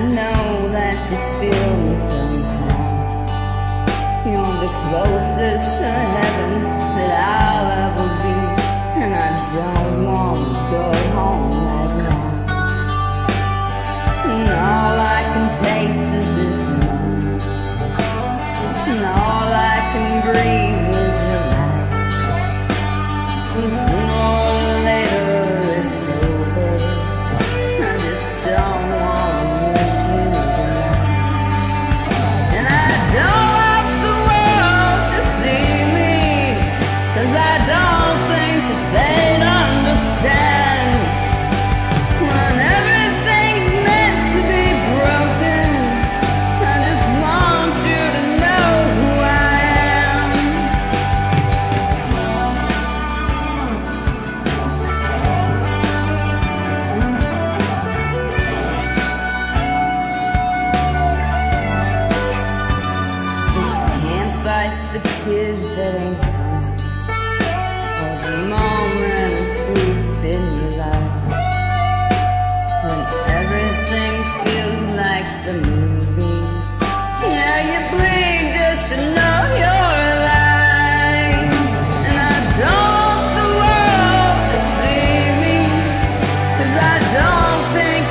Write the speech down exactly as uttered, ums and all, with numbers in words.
know that you feel me somehow. You're the closest to heaven that I'll ever be, and I don't want to go home right now. And all I can taste is this moment, and all I can breathe is your light. And sooner or later it's over. I just don't want to miss you tonight. And I don't want the world to see me, 'cause I don't think that they'd understand. When everything's meant to be broken, I just want you to know who I am. Can't fight the tears that ain't come, or the moment of truth in your life. When everything feels like the movie, yeah, you bleed just to know you're alive. And I don't want the world to see me, 'cause I don't think